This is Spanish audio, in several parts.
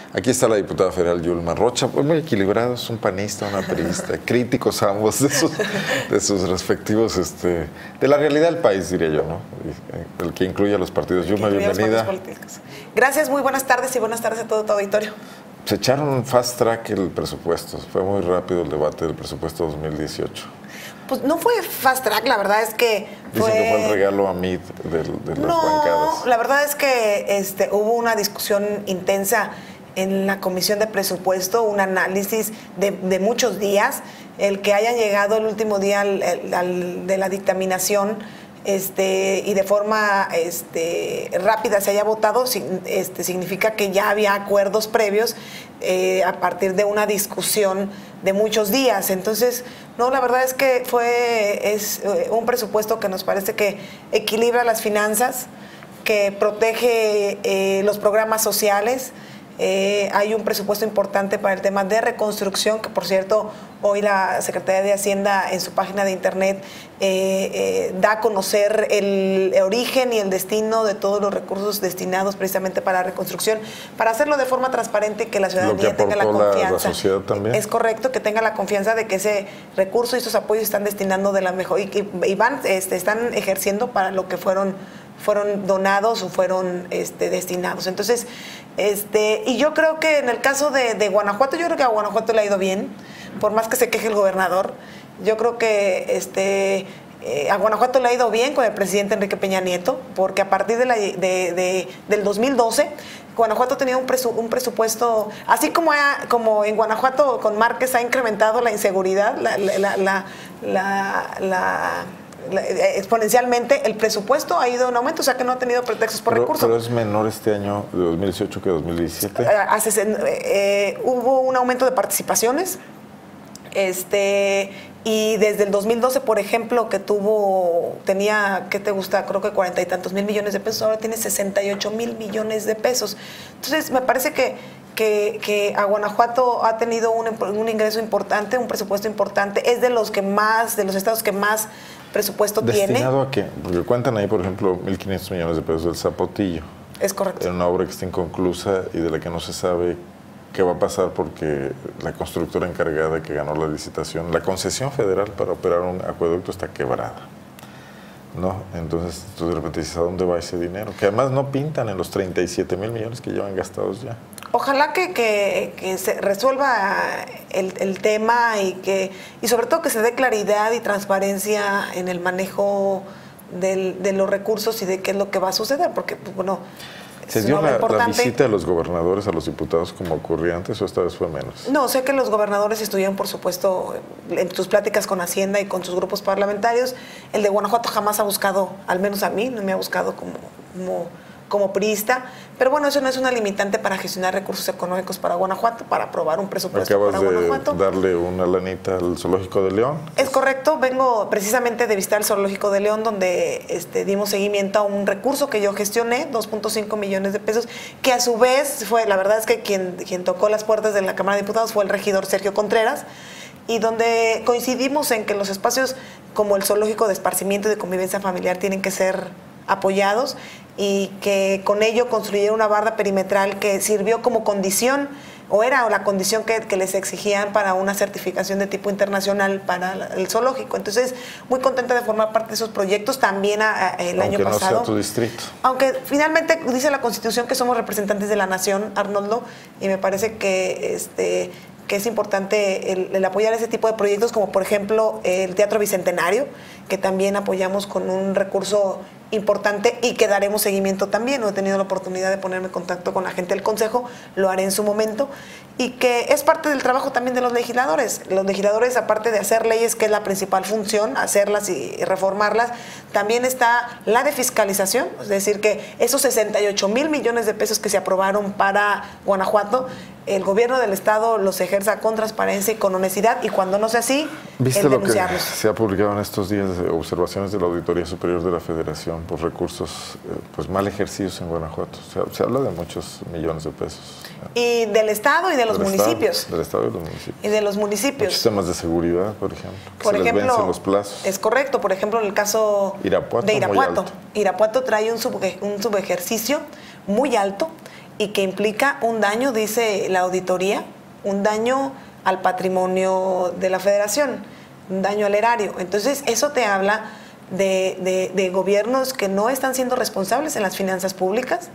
Aquí está la diputada federal Yulma Rocha, pues muy equilibrados, un panista, una priista, críticos ambos de sus respectivos, de la realidad del país, diría yo, ¿no? El que incluye a los partidos. Yulma, bienvenida. Gracias, muy buenas tardes y buenas tardes a todo tu auditorio. Se echaron un fast track el presupuesto, fue muy rápido el debate del presupuesto 2018. Pues no fue fast track, la verdad es que Dicen que fue el regalo a mí de las bancadas. La verdad es que hubo una discusión intensa en la Comisión de Presupuesto, un análisis de muchos días, el que hayan llegado el último día de la dictaminación y de forma rápida se haya votado, significa que ya había acuerdos previos a partir de una discusión de muchos días. Entonces, no, la verdad es que es un presupuesto que nos parece que equilibra las finanzas, que protege los programas sociales. Hay un presupuesto importante para el tema de reconstrucción, que por cierto, hoy la Secretaría de Hacienda en su página de internet da a conocer el origen y el destino de todos los recursos destinados precisamente para la reconstrucción, para hacerlo de forma transparente y que la ciudadanía tenga la confianza. La sociedad también. Es correcto, que tenga la confianza de que ese recurso y esos apoyos están destinando de la mejor y están ejerciendo para lo que fueron donados o fueron destinados. Entonces, y yo creo que en el caso de Guanajuato, yo creo que a Guanajuato le ha ido bien, por más que se queje el gobernador. Yo creo que a Guanajuato le ha ido bien con el presidente Enrique Peña Nieto, porque a partir del 2012, Guanajuato tenía un presupuesto, así como en Guanajuato con Márquez ha incrementado la inseguridad, exponencialmente, el presupuesto ha ido en aumento, o sea que no ha tenido pretextos por recursos. Pero es menor este año de 2018 que 2017. Hubo un aumento de participaciones, y desde el 2012, por ejemplo, que tenía, ¿qué te gusta? Creo que 40 y tantos mil millones de pesos, ahora tiene 68 mil millones de pesos. Entonces, me parece que a Guanajuato ha tenido un ingreso importante, un presupuesto importante, es de los estados que más presupuesto tiene. ¿Destinado a qué? Porque cuentan ahí, por ejemplo, 1.500 millones de pesos del Zapotillo. Es correcto. En una obra que está inconclusa y de la que no se sabe qué va a pasar porque la constructora encargada que ganó la licitación, la concesión federal para operar un acueducto está quebrada, ¿no? Entonces tú de repente dices, ¿a dónde va ese dinero? Que además no pintan en los 37 mil millones que llevan gastados ya. Ojalá que se resuelva el tema y sobre todo que se dé claridad y transparencia en el manejo de los recursos y de qué es lo que va a suceder, porque, pues, bueno, ¿se dio la visita de los gobernadores a los diputados como ocurría antes o esta vez fue menos? No, sé que los gobernadores estuvieron, por supuesto, en sus pláticas con Hacienda y con sus grupos parlamentarios. El de Guanajuato jamás ha buscado, al menos a mí, no me ha buscado como priista, pero bueno, eso no es una limitante para gestionar recursos económicos para Guanajuato, para aprobar un presupuesto para Guanajuato. Acabas de darle una lanita al Zoológico de León. Es correcto, vengo precisamente de visitar el Zoológico de León, donde dimos seguimiento a un recurso que yo gestioné, 2.5 millones de pesos, que a su vez la verdad es que quien tocó las puertas de la Cámara de Diputados fue el regidor Sergio Contreras, y donde coincidimos en que los espacios como el zoológico de esparcimiento y de convivencia familiar tienen que ser apoyados, y que con ello construyeron una barda perimetral que sirvió como condición, o era la condición que les exigían para una certificación de tipo internacional para el zoológico. Entonces, muy contenta de formar parte de esos proyectos, también el año pasado. Aunque no sea tu distrito. Aunque finalmente dice la Constitución que somos representantes de la nación, Arnoldo, y me parece que es importante el apoyar ese tipo de proyectos, como por ejemplo el Teatro Bicentenario, que también apoyamos con un recurso importante y que daremos seguimiento también. No he tenido la oportunidad de ponerme en contacto con la gente del Consejo, lo haré en su momento, y que es parte del trabajo también de los legisladores. Los legisladores, aparte de hacer leyes, que es la principal función, hacerlas y reformarlas, también está la de fiscalización, es decir, que esos 68 mil millones de pesos que se aprobaron para Guanajuato, el gobierno del estado los ejerza con transparencia y con honestidad, y cuando no sea así, ¿viste lo que se ha publicado en estos días de observaciones de la Auditoría Superior de la Federación por recursos pues mal ejercidos en Guanajuato? Se habla de muchos millones de pesos. Y del estado y de los municipios. Del estado y de los municipios. Y de los municipios. Muchos temas de seguridad, por ejemplo. Por ejemplo, les vencen los plazos. Es correcto. Por ejemplo, en el caso de Irapuato. Irapuato trae un subejercicio muy alto, y que implica un daño, dice la auditoría, un daño al patrimonio de la Federación, un daño al erario. Entonces, eso te habla de gobiernos que no están siendo responsables en las finanzas públicas,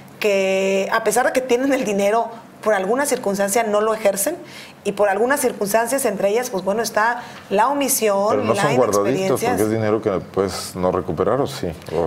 que a pesar de que tienen el dinero, por alguna circunstancia no lo ejercen, y por algunas circunstancias, entre ellas, pues bueno, está la omisión, pero no la son guardaditos, inexperiencia. porque es dinero que puedes no recuperar, ¿o sí?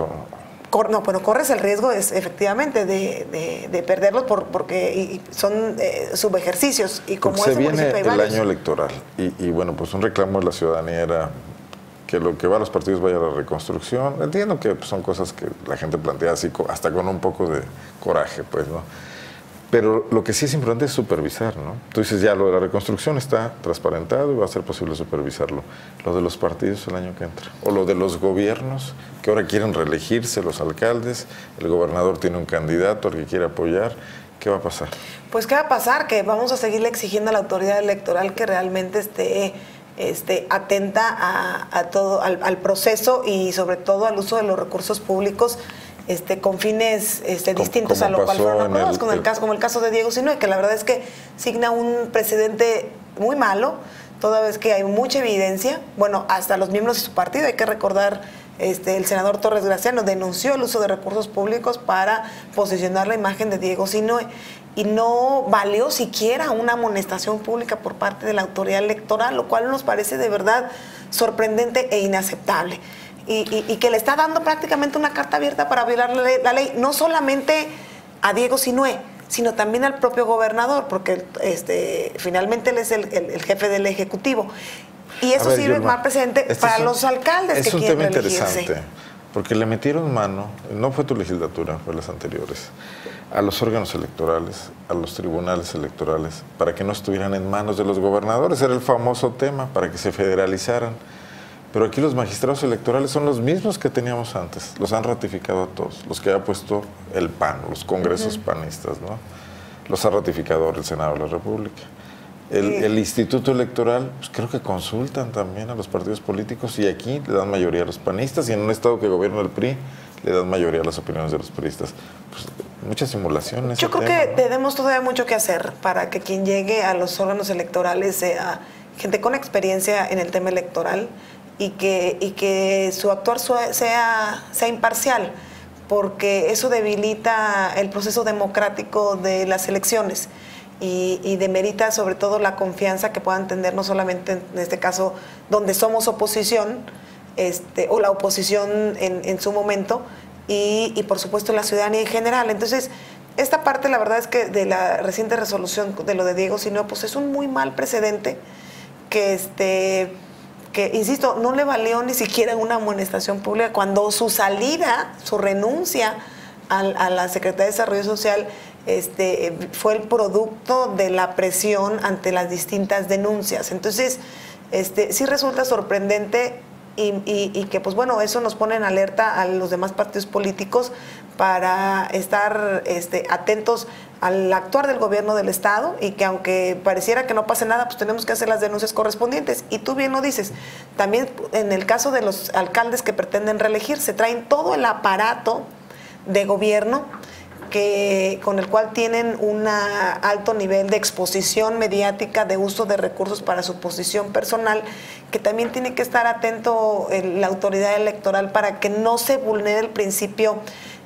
No, bueno, corres el riesgo efectivamente de perderlos porque son subejercicios. Y como se viene el año electoral y bueno, pues un reclamo de la ciudadanía era que lo que va a los partidos vaya a la reconstrucción. Entiendo que pues, son cosas que la gente plantea así, hasta con un poco de coraje, pues, ¿no? Pero lo que sí es importante es supervisar, ¿no? Tú dices, ya lo de la reconstrucción está transparentado y va a ser posible supervisarlo. Lo de los partidos el año que entra. O lo de los gobiernos que ahora quieren reelegirse, los alcaldes, el gobernador tiene un candidato al que quiere apoyar. ¿Qué va a pasar? Pues, ¿qué va a pasar? Que vamos a seguirle exigiendo a la autoridad electoral que realmente esté atenta a todo, al proceso y sobre todo al uso de los recursos públicos con fines distintos a lo cual fueron aprobados, como el caso de Diego Sinue, que la verdad es que signa un precedente muy malo, toda vez que hay mucha evidencia, bueno, hasta los miembros de su partido, hay que recordar, el senador Torres Graciano denunció el uso de recursos públicos para posicionar la imagen de Diego Sinue, y no valió siquiera una amonestación pública por parte de la autoridad electoral, lo cual nos parece de verdad sorprendente e inaceptable. Y que le está dando prácticamente una carta abierta para violar la ley, no solamente a Diego Sinue, sino también al propio gobernador, porque finalmente él es el jefe del Ejecutivo. Y eso sirve más presente para los alcaldes que quieren reelegirse. Es un tema interesante, porque le metieron mano, no fue tu legislatura, fue las anteriores, a los órganos electorales, a los tribunales electorales, para que no estuvieran en manos de los gobernadores. Era el famoso tema, para que se federalizaran. Pero aquí los magistrados electorales son los mismos que teníamos antes, los han ratificado a todos, los que ha puesto el PAN, los congresos panistas, ¿no? Los ha ratificado el Senado de la República. El Instituto Electoral, pues creo que consultan también a los partidos políticos y aquí le dan mayoría a los panistas y en un estado que gobierna el PRI le dan mayoría a las opiniones de los priistas. Pues, mucha simulación. Yo creo que tenemos todavía mucho que hacer para que quien llegue a los órganos electorales sea gente con experiencia en el tema electoral, y que su actuar sea imparcial, porque eso debilita el proceso democrático de las elecciones y demerita sobre todo la confianza que puedan tener, no solamente en este caso donde somos oposición, o la oposición en su momento, y por supuesto la ciudadanía en general. Entonces, esta parte, la verdad es que de la reciente resolución de lo de Diego Sinue, pues es un muy mal precedente que, insisto, no le valió ni siquiera una amonestación pública cuando su salida, su renuncia a la Secretaría de Desarrollo Social fue el producto de la presión ante las distintas denuncias. Entonces, sí resulta sorprendente y que, pues bueno, eso nos pone en alerta a los demás partidos políticos para estar atentos al actuar del gobierno del Estado, y que aunque pareciera que no pase nada, pues tenemos que hacer las denuncias correspondientes. Y tú bien lo dices, también en el caso de los alcaldes que pretenden reelegirse, traen todo el aparato de gobierno con el cual tienen un alto nivel de exposición mediática, de uso de recursos para su posición personal, que también tiene que estar atento la autoridad electoral para que no se vulnere el principio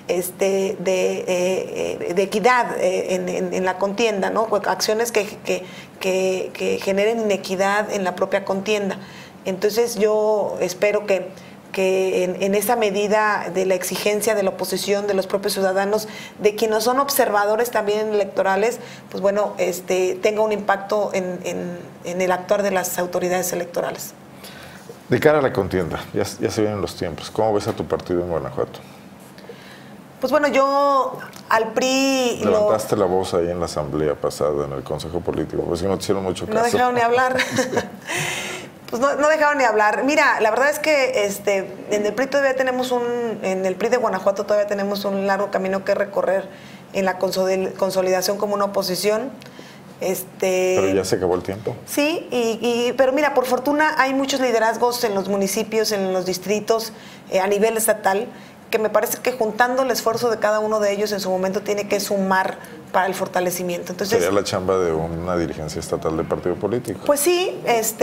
de equidad en la contienda, ¿no? Acciones que generen inequidad en la propia contienda. Entonces yo espero que en esa medida de la exigencia de la oposición, de los propios ciudadanos, de quienes son observadores también electorales, pues bueno, tenga un impacto en el actuar de las autoridades electorales. De cara a la contienda, ya se vienen los tiempos. ¿Cómo ves a tu partido en Guanajuato? Pues bueno, yo al PRI... Levantaste la voz ahí en la asamblea pasada, en el Consejo Político, pues no te hicieron mucho caso. No dejaron ni hablar. Pues no dejaron ni hablar. Mira, la verdad es que en el PRI todavía tenemos en el PRI de Guanajuato todavía tenemos un largo camino que recorrer en la consolidación como una oposición. Pero ya se acabó el tiempo. Sí, pero mira, por fortuna hay muchos liderazgos en los municipios, en los distritos, a nivel estatal, que me parece que juntando el esfuerzo de cada uno de ellos en su momento tiene que sumar para el fortalecimiento. Entonces, sería la chamba de una dirigencia estatal de partido político. Pues sí,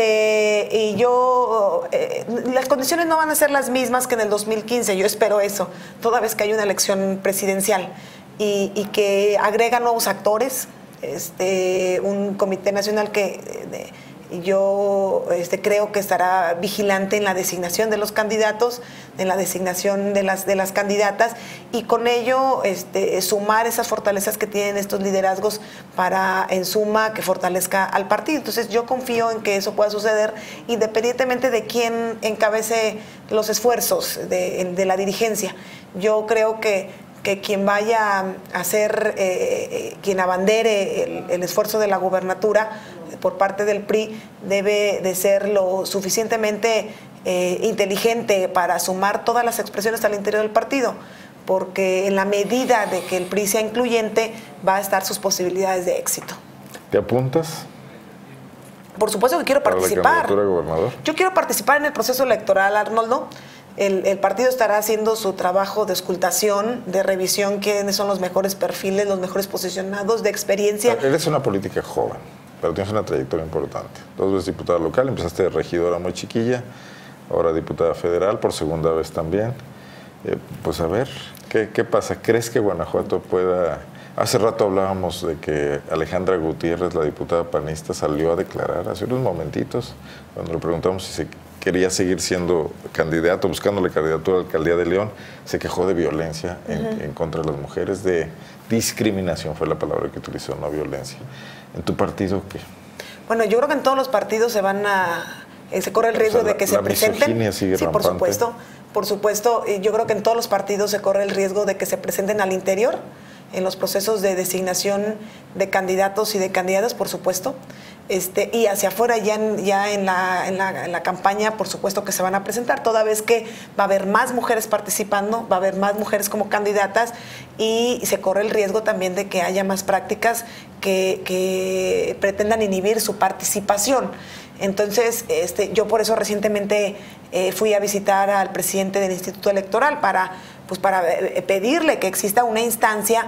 y yo, las condiciones no van a ser las mismas que en el 2015, yo espero eso, toda vez que hay una elección presidencial y que agrega nuevos actores, un comité nacional que yo creo que estará vigilante en la designación de los candidatos, en la designación de las candidatas, y con ello sumar esas fortalezas que tienen estos liderazgos para, en suma, que fortalezca al partido. Entonces yo confío en que eso pueda suceder independientemente de quién encabece los esfuerzos de la dirigencia. Yo creo que quien vaya a ser, quien abandere el esfuerzo de la gubernatura por parte del PRI debe de ser lo suficientemente inteligente para sumar todas las expresiones al interior del partido, porque en la medida de que el PRI sea incluyente va a estar sus posibilidades de éxito. ¿Te apuntas? Por supuesto que quiero participar. ¿Para la candidatura a gobernador? Yo quiero participar en el proceso electoral, Arnoldo. El partido estará haciendo su trabajo de auscultación, de revisión, quiénes son los mejores perfiles, los mejores posicionados, de experiencia. Eres una política joven, pero tienes una trayectoria importante. 2 veces diputada local, empezaste de regidora muy chiquilla, ahora diputada federal, por segunda vez también. Pues a ver, ¿qué pasa? ¿Crees que Guanajuato pueda...? Hace rato hablábamos de que Alejandra Gutiérrez, la diputada panista, salió a declarar hace unos momentitos, cuando le preguntamos si se quería seguir siendo candidato, buscando la candidatura a la alcaldía de León, se quejó de violencia en contra de las mujeres, de discriminación fue la palabra que utilizó, no violencia. ¿En tu partido qué? Bueno, yo creo que en todos los partidos se corre el riesgo de que se presenten. Sigue sí, rampante. Por supuesto, yo creo que en todos los partidos se corre el riesgo de que se presenten al interior, en los procesos de designación de candidatos y de candidatas, por supuesto. Y hacia afuera ya en la campaña, por supuesto que se van a presentar, toda vez que va a haber más mujeres participando, va a haber más mujeres como candidatas y se corre el riesgo también de que haya más prácticas que pretendan inhibir su participación. Entonces, yo por eso recientemente fui a visitar al presidente del Instituto Electoral para pedirle que exista una instancia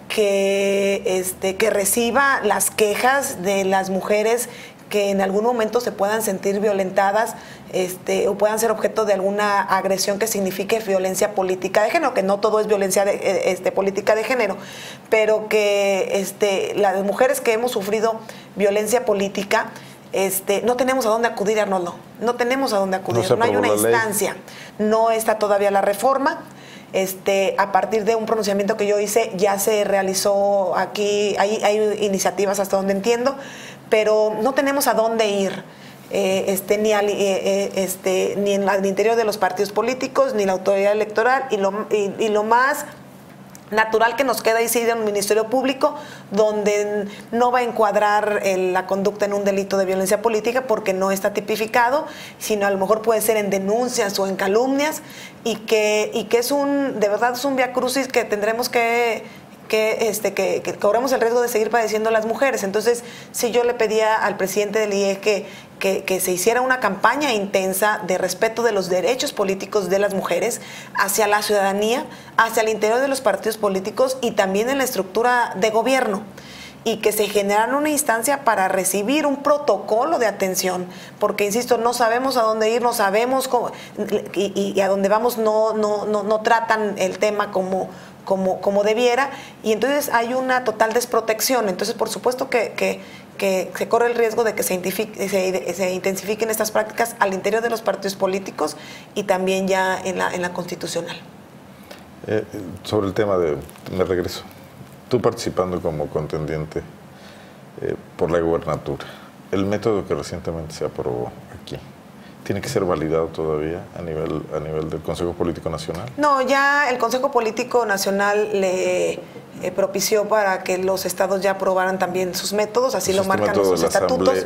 que reciba las quejas de las mujeres que en algún momento se puedan sentir violentadas o puedan ser objeto de alguna agresión que signifique violencia política de género, que no todo es violencia política de género, pero que las mujeres que hemos sufrido violencia política, no tenemos a dónde acudir, Arnoldo, no tenemos a dónde acudir, no hay una instancia, no está todavía la reforma. A partir de un pronunciamiento que yo hice, ya se realizó aquí, hay iniciativas hasta donde entiendo, pero no tenemos a dónde ir, ni en el interior de los partidos políticos, ni la autoridad electoral, y lo más natural que nos queda es ir a un ministerio público donde no va a encuadrar la conducta en un delito de violencia política porque no está tipificado, sino a lo mejor puede ser en denuncias o en calumnias y que de verdad es un viacrucis que tendremos que corremos el riesgo de seguir padeciendo las mujeres. Entonces, si yo le pedía al presidente del IE que se hiciera una campaña intensa de respeto de los derechos políticos de las mujeres hacia la ciudadanía, hacia el interior de los partidos políticos y también en la estructura de gobierno, y que se generara una instancia para recibir un protocolo de atención, porque, insisto, no sabemos a dónde ir, no sabemos cómo, y a dónde vamos no tratan el tema como debiera, y entonces hay una total desprotección. Entonces, por supuesto que se corre el riesgo de que se intensifiquen estas prácticas al interior de los partidos políticos y también ya en la constitucional. Sobre el tema me regreso, tú participando como contendiente por la gubernatura, el método que recientemente se aprobó aquí, ¿tiene que ser validado todavía a nivel del Consejo Político Nacional? No, ya el Consejo Político Nacional le propició para que los estados ya aprobaran también sus métodos, así lo marcan nuestros estatutos.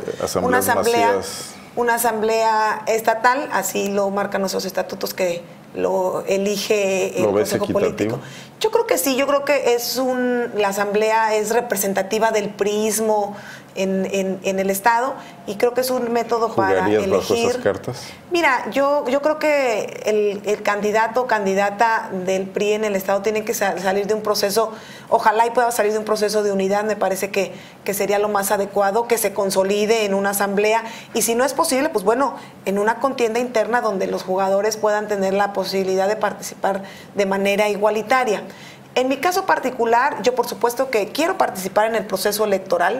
Una asamblea estatal, así lo marcan nuestros estatutos, que lo elige el Consejo Político. Yo creo que sí, yo creo que la asamblea es representativa del priismo en el Estado, y creo que es un método para elegir. ¿Jugarías bajo esas cartas? Mira, yo creo que el candidato o candidata del PRI en el Estado tiene que salir de un proceso, ojalá y pueda salir de un proceso de unidad, me parece que sería lo más adecuado, que se consolide en una asamblea, y si no es posible, pues bueno, en una contienda interna donde los jugadores puedan tener la posibilidad de participar de manera igualitaria. En mi caso particular, yo por supuesto que quiero participar en el proceso electoral.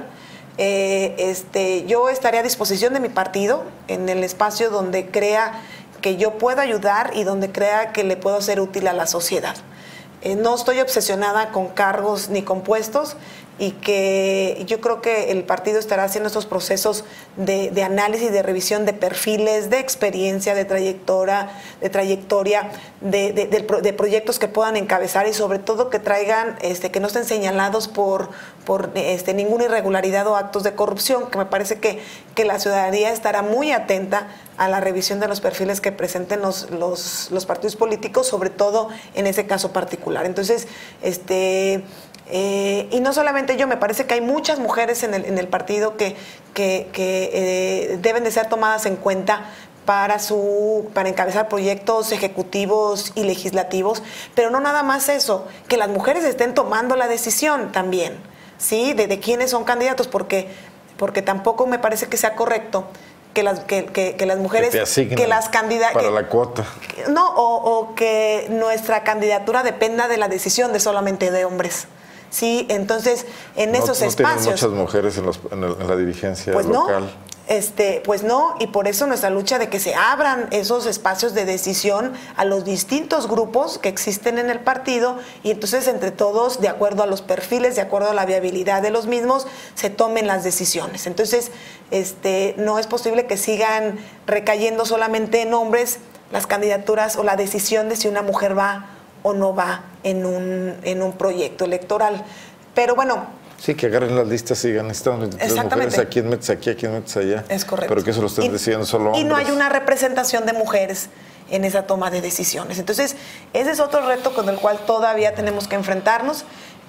Yo estaré a disposición de mi partido en el espacio donde crea que yo puedo ayudar y donde crea que le puedo ser útil a la sociedad. No estoy obsesionada con cargos ni con puestos, y que yo creo que el partido estará haciendo estos procesos de análisis, de revisión de perfiles, de experiencia, de trayectoria, de proyectos que puedan encabezar, y sobre todo que traigan, que no estén señalados por ninguna irregularidad o actos de corrupción, que me parece que la ciudadanía estará muy atenta a la revisión de los perfiles que presenten los partidos políticos, sobre todo en ese caso particular. Entonces, y no solamente yo, me parece que hay muchas mujeres en el partido que deben de ser tomadas en cuenta para encabezar proyectos ejecutivos y legislativos, pero no nada más eso, que las mujeres estén tomando la decisión también, ¿sí? De quiénes son candidatos, porque tampoco me parece que sea correcto que las mujeres, que las candidatas para la cuota, no, o que nuestra candidatura dependa de la decisión de solamente de hombres. Sí, entonces en esos espacios. No muchas mujeres en la dirigencia pues local. Pues no, y por eso nuestra lucha de que se abran esos espacios de decisión a los distintos grupos que existen en el partido, y entonces entre todos, de acuerdo a los perfiles, de acuerdo a la viabilidad de los mismos, se tomen las decisiones. Entonces, no es posible que sigan recayendo solamente en hombres las candidaturas o la decisión de si una mujer va o no va en un proyecto electoral. Pero bueno. Sí, que agarren las listas y digan, están 23 mujeres, ¿a quién metes aquí, a quién metes allá? Es correcto. Pero que eso lo estén decidiendo solo hombres. Y no hay una representación de mujeres en esa toma de decisiones. Entonces, ese es otro reto con el cual todavía tenemos que enfrentarnos.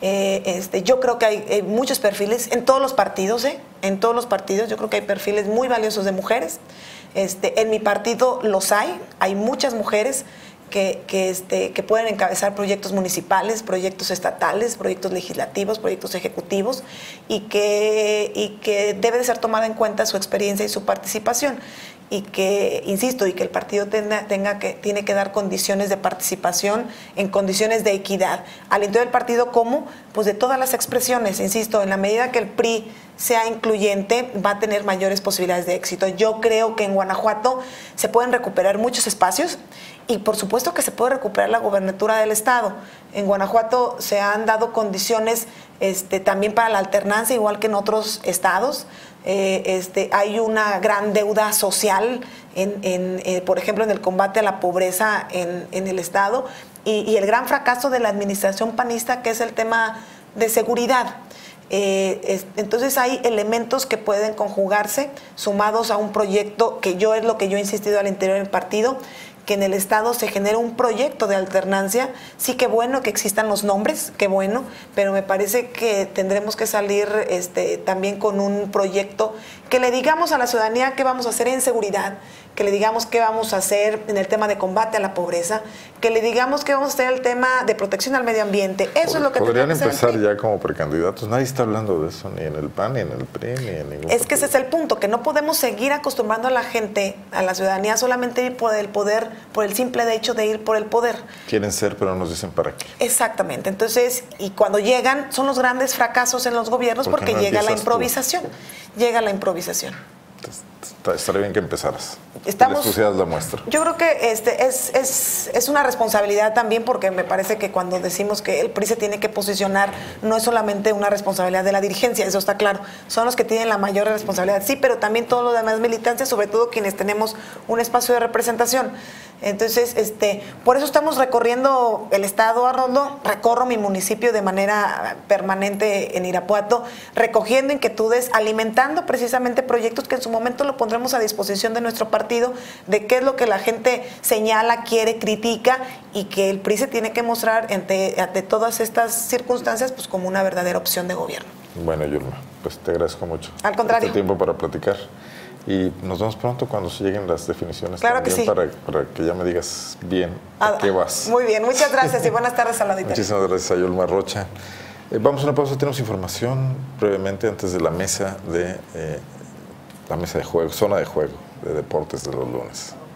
Yo creo que hay muchos perfiles en todos los partidos, en todos los partidos yo creo que hay perfiles muy valiosos de mujeres. En mi partido los hay muchas mujeres que pueden encabezar proyectos municipales, proyectos estatales, proyectos legislativos, proyectos ejecutivos, y que debe de ser tomada en cuenta su experiencia y su participación, y que, insisto, y que el partido tiene que dar condiciones de participación en condiciones de equidad al interior del partido, como pues de todas las expresiones. Insisto, en la medida que el PRI sea incluyente, va a tener mayores posibilidades de éxito. Yo creo que en Guanajuato se pueden recuperar muchos espacios, y por supuesto que se puede recuperar la gobernatura del Estado. En Guanajuato se han dado condiciones también para la alternancia, igual que en otros estados. Hay una gran deuda social, por ejemplo, en el combate a la pobreza en el Estado, y el gran fracaso de la administración panista, que es el tema de seguridad. Entonces hay elementos que pueden conjugarse, sumados a un proyecto que es lo que yo he insistido al interior del partido, que en el Estado se genere un proyecto de alternancia. Sí, qué bueno que existan los nombres, qué bueno, pero me parece que tendremos que salir también con un proyecto que le digamos a la ciudadanía qué vamos a hacer en seguridad, que le digamos qué vamos a hacer en el tema de combate a la pobreza, que le digamos qué vamos a hacer en el tema de protección al medio ambiente. Eso es lo que podrían empezar ya como precandidatos. Nadie está hablando de eso, ni en el PAN, ni en el PRI, ni en ningún partido. Que ese es el punto, que no podemos seguir acostumbrando a la gente, a la ciudadanía, solamente ir por el poder, por el simple hecho de ir por el poder. Quieren ser, pero no nos dicen para qué. Exactamente. Entonces, y cuando llegan, son los grandes fracasos en los gobiernos, porque llega la improvisación. Llega la improvisación. Estaría bien que empezaras. Les pusieras la muestra. Yo creo que es una responsabilidad también, porque me parece que cuando decimos que el PRI se tiene que posicionar, no es solamente una responsabilidad de la dirigencia, eso está claro. Son los que tienen la mayor responsabilidad, sí, pero también todos los demás militantes, sobre todo quienes tenemos un espacio de representación. Entonces, por eso estamos recorriendo el Estado, Arnoldo. Recorro mi municipio de manera permanente en Irapuato, recogiendo inquietudes, alimentando precisamente proyectos que en su momento lo pondremos a disposición de nuestro partido, de qué es lo que la gente señala, quiere, critica, y que el PRI se tiene que mostrar ante todas estas circunstancias pues como una verdadera opción de gobierno. Bueno, Yulma, pues te agradezco mucho. Al contrario. Este tiempo para platicar. Y nos vemos pronto cuando se lleguen las definiciones. Claro que sí. Para que ya me digas bien a qué vas. Muy bien, muchas gracias y buenas tardes al auditorio. Muchísimas gracias a Yulma Rocha. Vamos a una pausa, tenemos información brevemente antes de la mesa de juego, zona de juego de deportes de los lunes.